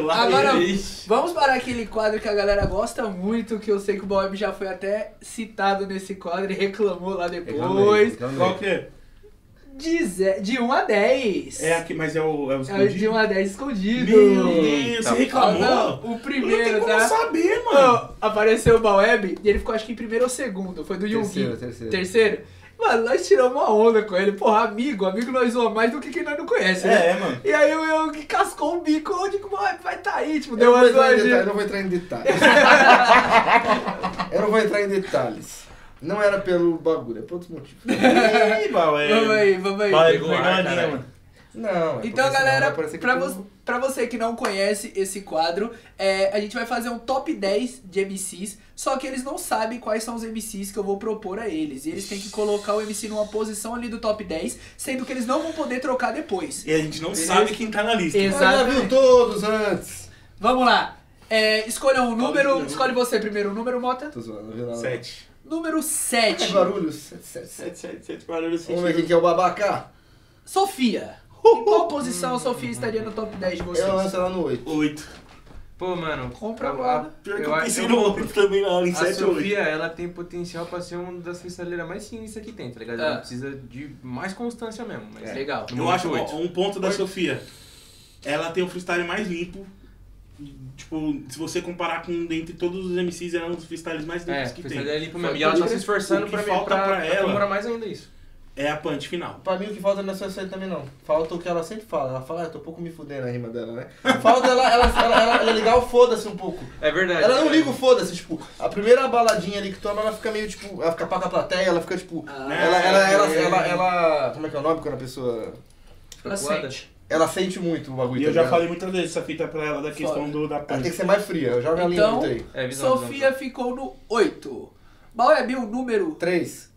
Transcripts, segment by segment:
lá. Agora, vamos para aquele quadro que a galera gosta muito, que eu sei que o Bob já foi até citado nesse quadro e reclamou lá depois. Qual que é? De 1 a 10. É aqui, mas é o É escondido? de 1 a 10 escondido. Meu Deus, você reclamou? Não, o Não primeiro, tem como tá? saber, mano. Apareceu o Baweb e ele ficou acho que em primeiro ou segundo. Foi do Yugi. Terceiro. Mano, nós tiramos uma onda com ele. Porra, amigo nós zoamos mais do que quem nós não conhece, né? Mano. E aí o Yugi cascou o bico. Onde que o Baweb vai tá aí? Tipo, Eu deu não uma vou zoadinha. entrar em detalhes. Eu não vou entrar em detalhes. Não era pelo bagulho, é por outros motivos. Ih, Baué. Vamos aí. Vai, Pegou pegou ar, a linha, caralho. mano. Não, é porque Então, senão galera, vai parecer que pra você que não conhece esse quadro, a gente vai fazer um top 10 de MCs, só que eles não sabem quais são os MCs que eu vou propor a eles. E eles têm que colocar o MC numa posição ali do top 10, sendo que eles não vão poder trocar depois. E a gente não Beleza? sabe quem tá na lista. Exato. Mas já viu todos antes. Vamos lá. Escolha um número. Escolhe você primeiro. O número, Mota? Tô zoando, não vi nada. 7. Número 7. É Guarulhos. 7 barulhos. Vamos ver quem que é o babacá. Sofia. Em qual posição a Sofia estaria no top 10 de vocês? Eu lanço ela no 8. 8. Pô, mano, Compra a- agora. Pior que eu eu acho pensei no outro também lá, em a 7 ou 8. Sofia, ela tem potencial pra ser uma das freestyleiras mais sinistras que tem, tá ligado? Ela precisa de mais constância mesmo. Mas Legal. Eu acho oito. um ponto da Sofia. Ela tem o freestyle mais limpo. Tipo, se você comparar com dentre todos os MCs, ela é um dos freestyles mais limpos que tem. freestyle é limpo mesmo. Foi E ela tá pode se esforçando o que pra, falta pra, pra ela- aprimorar mais ainda isso. É a punch final. Pra mim o que falta não é só isso aí também não. Falta o que ela sempre fala. Ela fala, eu tô um pouco me fudendo a rima dela, né? Falta ela ligar o foda-se um pouco. É verdade. Ela não liga o foda-se, tipo, a primeira baladinha ali que toma, ela fica meio tipo, ela fica pra plateia, ela fica tipo. Ela. Como é que é o nome quando a pessoa. Ela sente. Ela sente muito o bagulho. E tá eu já ligado? falei muitas vezes essa fita pra ela da questão da Ela tem punch. que ser mais fria, eu jogo a linha Então, muito aí. É, visão, Sofia ficou no 8. Baweb, o número 3.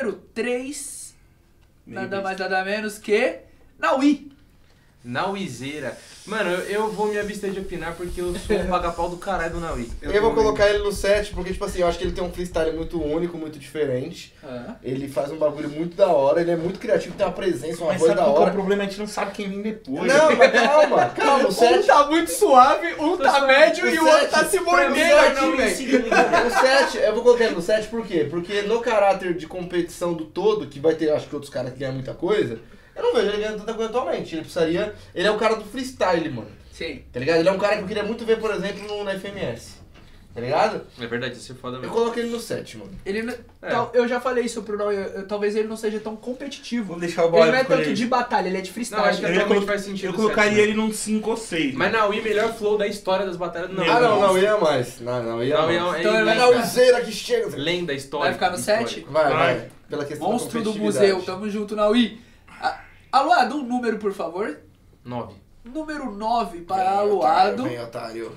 3, nada mais nada menos que Naui. Nauizeira. Mano, eu vou me abster de opinar porque eu sou um paga-pau do caralho do Naui. Eu vou colocar ele no 7 porque, tipo assim, eu acho que ele tem um freestyle muito único, muito diferente. Ele faz um bagulho muito da hora, ele é muito criativo, tem uma presença, uma Mas voz sabe da qual que é o hora. problema? A gente não sabe quem vem depois. Não, mas calma, o Um 7. tá muito suave, um tá médio e o outro tá se mordendo aqui, velho. O 7, eu vou colocar ele no 7 por quê? Porque no caráter de competição do todo, que vai ter, acho que outros caras que ganham muita coisa, eu não vejo ele ganhando tanta coisa atualmente. Ele precisaria. Ele é o cara do freestyle, mano. Sim. Tá ligado? Ele é um cara que eu queria muito ver, por exemplo, na FMS. Tá ligado? É verdade, isso é foda Eu mesmo. coloco ele no 7, mano. Ele, eu já falei isso pro Naui, talvez ele não seja tão competitivo. Vou deixar o Ele Baué não é escolher. tanto de batalha, ele é de Não, freestyle. acho que Eu ia atualmente colo- faz sentido. Eu o colocaria 7, ele num 5 ou 6. Mas Naui, melhor flow da história das batalhas do Naui. Meu Ah, não, Deus. não ia mais. Não ia Naui mais. Então ele vai É dar a useira que chega. Lenda histórica. Vai ficar no histórica. 7? Vai. Pela questão Monstro da do competitividade. museu, tamo junto, Naui. Aluado, um número, por favor. 9. Número 9 para Aluado. Vem, otário.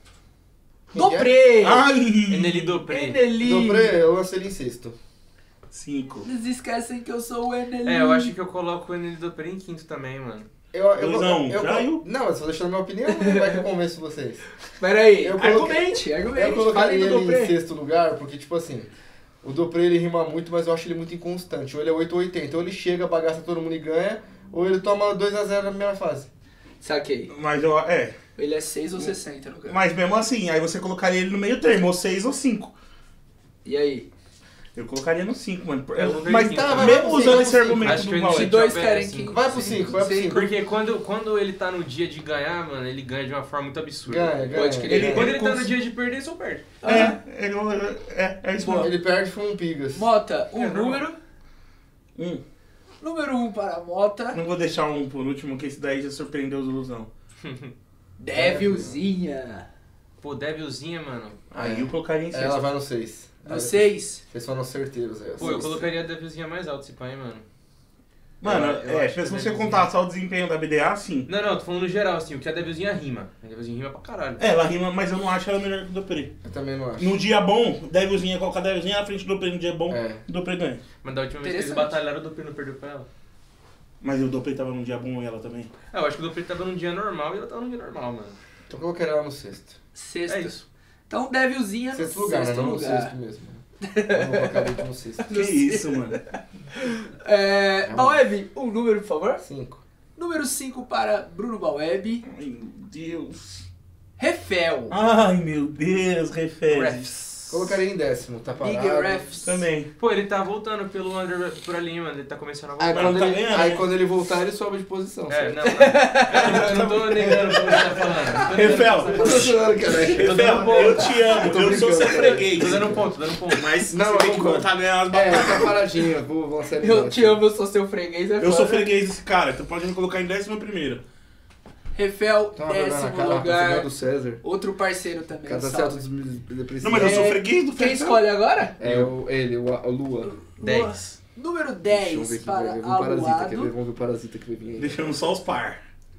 Dopré. Ai! Eneli Dopré. Eneli. Dobrei, eu lancei ele em sexto. 5. Eles esquecem que eu sou o Eneli. É, eu acho que eu coloco o Eneli Dopré em quinto também, mano. Luizão, caiu? Não, eu só deixando a minha opinião, como é que eu convenço vocês? Pera aí, Eu coloquei- argumente. Eu Falei colocaria do ele em Dopré. sexto lugar, porque, tipo assim, o Dopré ele rima muito, mas eu acho ele muito inconstante. Ou ele é 8 ou 80, ou ele chega, bagaça todo mundo e ganha, ou ele toma 2-0 na primeira fase. Saquei. Mas Ele é 6 ou 60 no caso. Mas mesmo assim, aí você colocaria ele no meio termo, ou 6 ou 5. E aí? Eu colocaria no 5, mano. Eu colocaria Mas em cinco. tá, Vai mesmo pro usando cinco, esse vai pro argumento Acho que do o Baué. Se dois Sim. querem que... Vai pro 5, vai pro Sim, 5. Porque quando ele tá no dia de ganhar, mano, ele ganha de uma forma muito absurda. Ganha. Pode crer. Quando Ele ele tá no cons- dia de perder, ele só perde. É isso Boa. mesmo. Ele perde com um Pigas. Mota, um É, normal. número. 1. Número 1 para Mota. Não vou deixar um por último, que esse daí já surpreendeu os ilusão. Devilzinha. Pô, Devilzinha, mano. Aí eu colocaria em 6. Ela vai no 6. No 6. Vocês foram certeiros aí. Pô, eu colocaria a Devilzinha mais alto, esse pai, mano. Mano, Eu acho que se a você Devilzinha- contar só o desempenho da BDA, sim. Não, tô falando no geral, assim, o que a Devilzinha rima. A Devilzinha rima pra caralho. Ela rima, mas eu não acho ela melhor que o Dopré. Eu também não acho. No dia bom, Devilzinha, colocar Devilzinha na frente do Dopré no dia bom, É. o Dopré ganha. Mas da última vez que eles Interessante. batalharam, o Dopré não perdeu pra ela. Mas o Dopré tava num dia bom e ela também. É, eu acho que o Dopré tava num dia normal e ela tava num dia normal, mano. Então eu colocaria ela no sexto. Sexto. É isso. Então, Devilzinha no Sexto lugar, né? sexto Não no lugar. sexto mesmo. Eu vou colocar ele no sexto. Que isso, mano. Baweb, um número, por favor. 5. Número 5 para Bruno Baweb. Ai, meu Deus. Refel. Ai, meu Deus, Refez. Refs. Colocaria em 10º, tá parado. Big Refs. Também. Pô, ele tá voltando pelo under por ali, mano. Ele tá começando a voltar. Aí, Mas quando não tá ele, ganhando, aí né? quando ele voltar, ele sobe de posição. É, certo? não, eu não tô negando o que você tá falando. Refel, Eu tô zoando, cara. Refel, eu te amo. Tô Eu sou seu brincando, freguês. Tô dando ponto. Mas Não, você eu tem que concordo. voltar a ganhar umas É, batatas. tá paradinho, vou lançar ele Eu embaixo. te amo, eu sou seu freguês. É Eu sou foda. freguês desse cara, então pode me colocar em 11º. Refel, Tá uma vergonha na 10º cara, tá lugar. pegando o César. Outro parceiro também. Cada salve. certo depressivo. Não, mas eu sou É, freguês do Quem Refel. escolhe agora? É o Lua. 10. Número Deixa eu ver 10 que vai para vir um parasita, quer ver? Aluado. Vamos ver o parasita que vai vir aí. Deixamos só os par.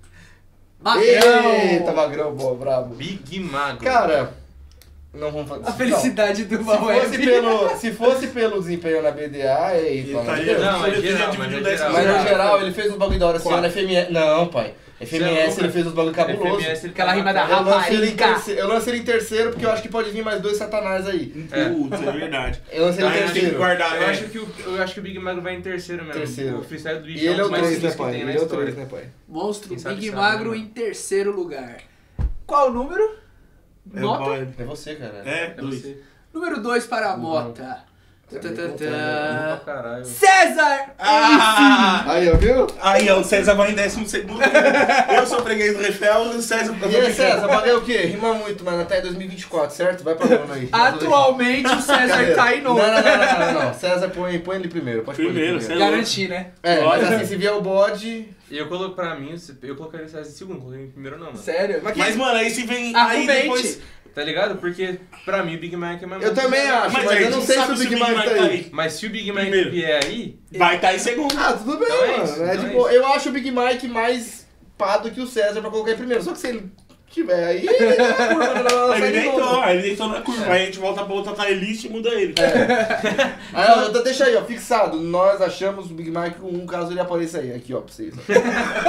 Eita, magrão, boa, brabo. Big Mago. Cara, não vamos fazer A felicidade do Se Maué. se fosse pelo desempenho na BDA, aí, Ele pelo amor de estaria- Deus. Não, ele é geral, dividiu mas é 10. geral. Mas no Geral. geral, ele fez uns bagulho da hora esse ano, Quatro. FMS. Não, pai. FMS ele fez uns bagulho cabuloso. FMS, ele Aquela tá rima da bacana. Eu lancei ele em terceiro porque eu acho que pode vir mais 2 satanás aí. Putz, é verdade. Eu lancei ele Aí em a gente tem que terceiro. guardar, Eu é. acho que o Big Mago vai em terceiro mesmo. Terceiro. O freestyle do bicho E ele é o mais 3, né, difícil que pai? tem na Ele é o história. 3, né, pai? Monstro, Quem sabe Big sabe, Magro né? em terceiro lugar. Qual o número? É Nota? o É você, cara. É, É 2. você. Número 2 para a Não. Mota. Tá Tã, me tã, contando, tã. Pra caralho. César! Ah! Aí, ó, viu? Aí, ó, o César vai em 12º. Eu sou freguês do Refel, o César... E aí, César, bagulho é o quê? Rima muito, mano, até 2024, certo? Vai pra nona aí. Atualmente o César tá em Não, nono. não. César, põe ele primeiro. Pode pôr ele Primeiro, primeiro. César. Garantir, né? É, mas Olha. assim, se vier o bode... E eu coloco pra mim, eu colocaria o César em segundo, coloquei em primeiro não, mano. Sério? Mas, mano, aí se vem... Aí Argumente. depois... Tá ligado? Porque pra mim o Big Mac é mais Eu também acho, mas aí eu não tu sei se sabe o Big Mac tá aí. Mas se o Big Mac Primeiro. vier aí, Vai estar em segundo. Ah, tudo bem, Então é mano. isso, É então de é boa. isso. Eu acho o Big Mike mais pá do que o César pra colocar em primeiro. Só que se ele tiver aí, ele é na curva, ele vai lançar Ele de novo. deitou, ele deitou na curva. Aí a gente volta pra outra playlist e muda ele. Aí, ó, então deixa aí, ó, fixado. Nós achamos o Big Mike com um caso ele apareça aí. Aqui, ó, pra vocês. Ó.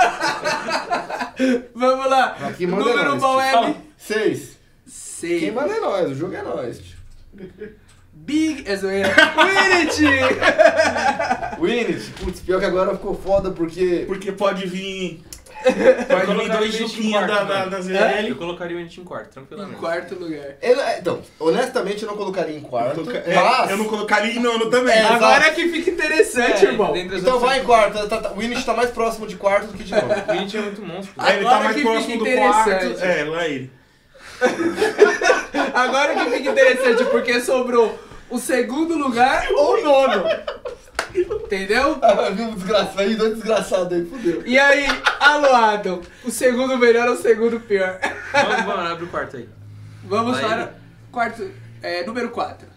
Vamos lá. Aqui manda Número nós. Maué. 6. Quem 6. manda é nós, o jogo é nós. Tio. Big. É zoeira. Winit! Winit, putz, pior que agora ficou foda porque... Porque pode vir... eu Pode vir colocaria 2 o Init em chupinhas quarto, da mano. ZL. Eu colocaria o Init em quarto, Em tranquilamente. quarto lugar. Então, honestamente eu não colocaria em quarto, mas... Eu não colocaria em nono também. É, Agora que fica interessante, irmão. dentre as Então opções- vai em quarto, o Winit tá mais próximo de quarto do que de novo. O Init é muito monstro. Aí ele tá Agora mais que próximo fica do quarto. interessante. É, lá ele. Agora que fica interessante, porque sobrou o segundo lugar ou o nono. Entendeu? Ah, viu um desgraçado aí, dois desgraçados aí, fudeu. E aí, Aluado, o segundo melhor ou o segundo pior? Vamos, abre o quarto aí. Vamos Vai. para quarto, número 4.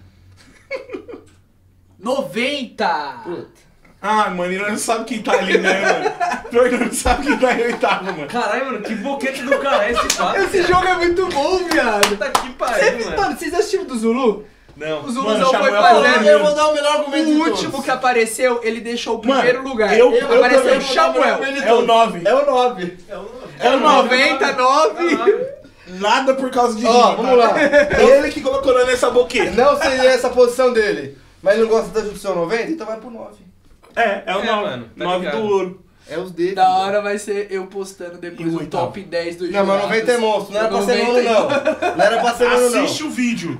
90! Puta. Ah, mano, ele não sabe quem tá ali, né, mano? Pior que ele não sabe quem tá em oitavo, mano. Caralho, mano, que boquete do cara é esse quadro? Esse jogo é muito bom, viado! Tá que pariu, mano. Mano, vocês assistiram do Zulu? Não, O Zulu mano, não chamou foi ela fazer, pra Eu mim. vou dar o melhor argumento de O todos. último que apareceu, ele deixou o Mano, primeiro lugar. eu apareceu também o vou dar o Samuel. melhor argumento de É o todos. 9. É o 9. É o 9. 99! Nada por causa de Ó, mim, vamos lá. Ele que colocou nessa boqueta. Não seria essa a posição dele, mas ele não gosta da Judicial 90, então vai pro 9. É o 9. mano, tá 9 ligado. do ouro. É os dedos. Da hora vai ser eu postando depois E o o oitavo? top 10 do Não, mas 90 é monstro, não era pra ser nono 90 não. Não era pra ser nono não. Assiste o vídeo.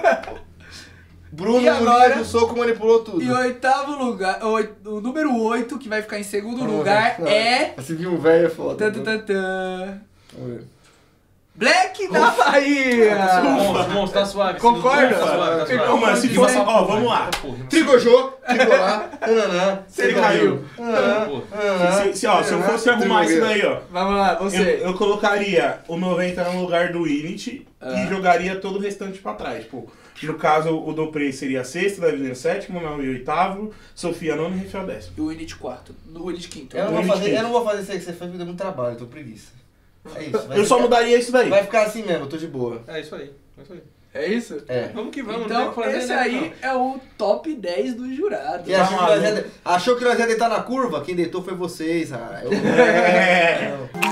Bruno E agora? Muniz, o soco manipulou tudo. E o oitavo lugar, o número 8, que vai ficar em segundo Vamos lugar, ver. Não, é... Esse viu um velho é foda. Tan, tan, tan, tan. Vamos ver. Black da Bahia! Monstro, tá suave. Concorda? Tá suave, tá Ficou suave. Não, mas se de fosse... bem. Ó, vamos lá. Trigojô, trigolar, nananã. Ele caiu. Se eu fosse arrumar isso daí, ó. Vamos lá, Eu, você. eu colocaria o 90 no lugar do Init e jogaria todo o restante pra trás. Tipo, no caso, o Doprey seria sexto, Davi sétimo, Maui oitavo, Sofia nono e Rafael décimo. E o Init 4. O Init 5. Eu não vou fazer isso aí que você fez, porque deu muito trabalho, eu tô preguiça. É isso. vai Eu só ficar- mudaria isso daí. Vai ficar assim mesmo, eu tô de boa. É isso aí, é isso aí. É isso? É. Vamos que vamos, Então, não tem o que fazer, esse né, aí é o top 10 do jurado. Quem achou, maluco. achou que nós ia deitar na curva? Quem deitou foi vocês. Ah, eu... É. Não.